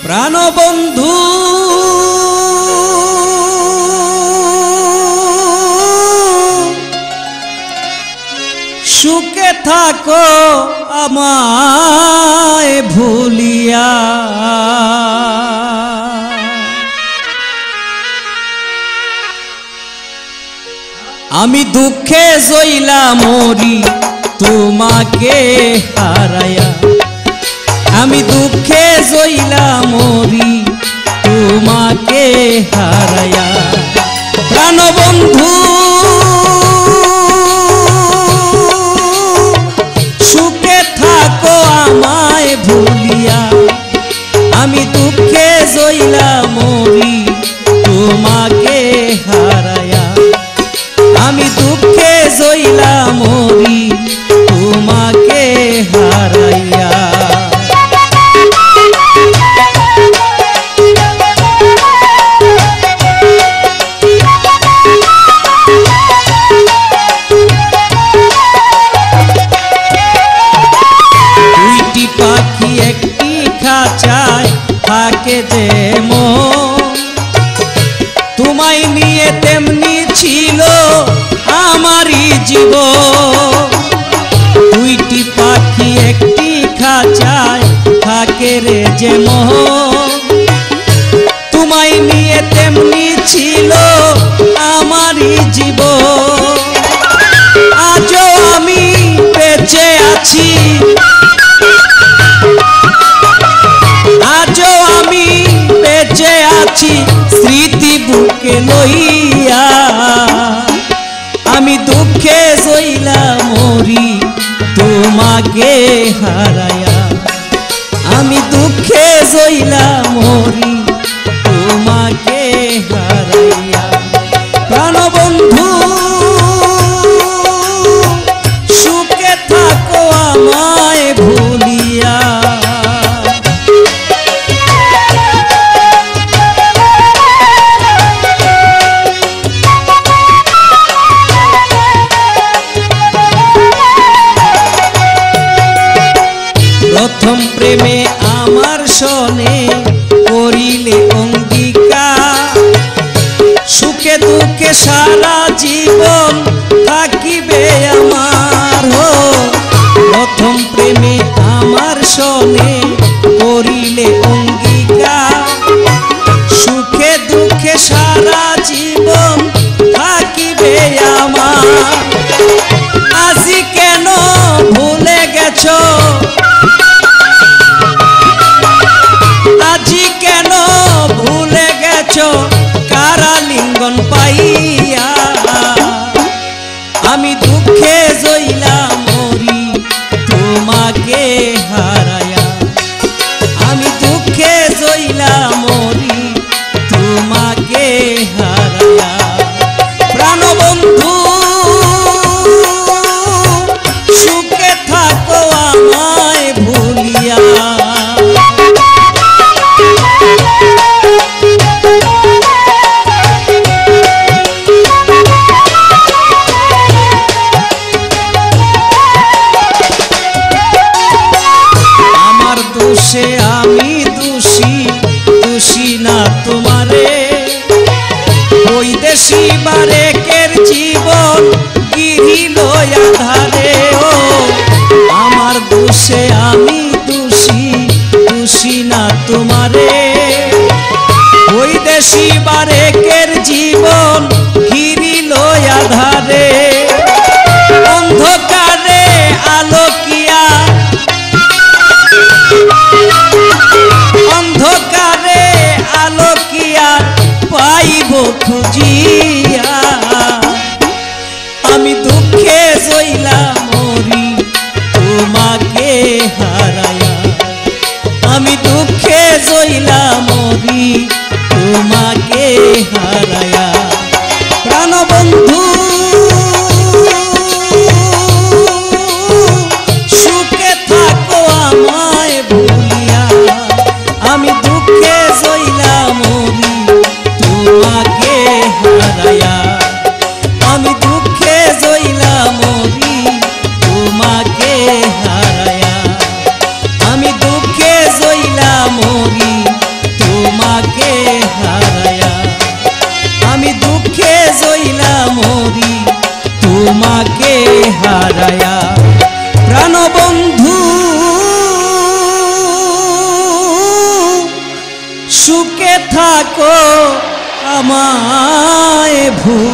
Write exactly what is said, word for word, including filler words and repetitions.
প্রাণবন্ধু সুখে থাকো আমায় ভুলিয়া, আমি দুঃখে জইলা মরি তোমাকে হারায়া, আমি দুঃখে জইলা মরি তোমাকে হারায়া। প্রাণবন্ধু সুখে থাকো আমায় ভুলিয়া, আমি দুঃখে জইলা মরি তোমাকে হারায়া, আমি দুঃখে জইলা মরি তোমাকে হারাইয়া। দুইটি পাখি একটি খাঁচায় থাকে যেমন, তোমায় নিয়ে তেমনি ছিল আমারই জীবন। দুইটি পাখি একটি খাঁচায় থাকে রে যেমন, তোমায় নিয়ে তেমনি ছিল আমারই জীবন। আজও আমি বেঁচে আছি, আজও আমি বেঁচে আছি স্মৃতি বুকে লইয়া, আমি দুঃখে জইলা মরি তোমাকে হারায়া, আমি দুঃখে জইলা মরি তোমাকে হারাইয়া। প্রাণবন্ধু সুখে থাকো আমায় ভুলিয়া, প্রথম প্রেমে আমার সনে করিলে অঙ্গীকার, সুখে দুঃখে সারা জীবন থাকিবে আমার। হো প্রথম প্রেমে আমার সনে করিলে অঙ্গীকার, সুখে দুঃখে সারা জীবন থাকিবে আমার। আজি কেন ভুলে গেছো, আজি কেন ভুলে গেছো কারালিঙ্গন পাইয়া, আমি দুঃখে জইলা মরি তোমাকে হারায়া, আমি দুঃখে জইলা মরি তোমাকে হারায়া। প্রাণবন্ধু সুখে থাকো আমায় ভুলিয়া, দোষে আমি দোষী, দোষী না তোমারে। ওই দেশি বারেকের জীবন গিরিল আধারে, ও আমার দোষে আমি দোষী, দোষী না তোমারে। ওই দেশি বারেকের জীবন গিরিল আধারে, অন্ধকারে আলোকিয়া, অন্ধকারে আলোকিয়া পাইব খুঁজিয়া, আমি দুঃখে জইলা মরি তোমাকে হারায়া, আমি দুঃখে জইলা সুখে থাকো আমায় ভুল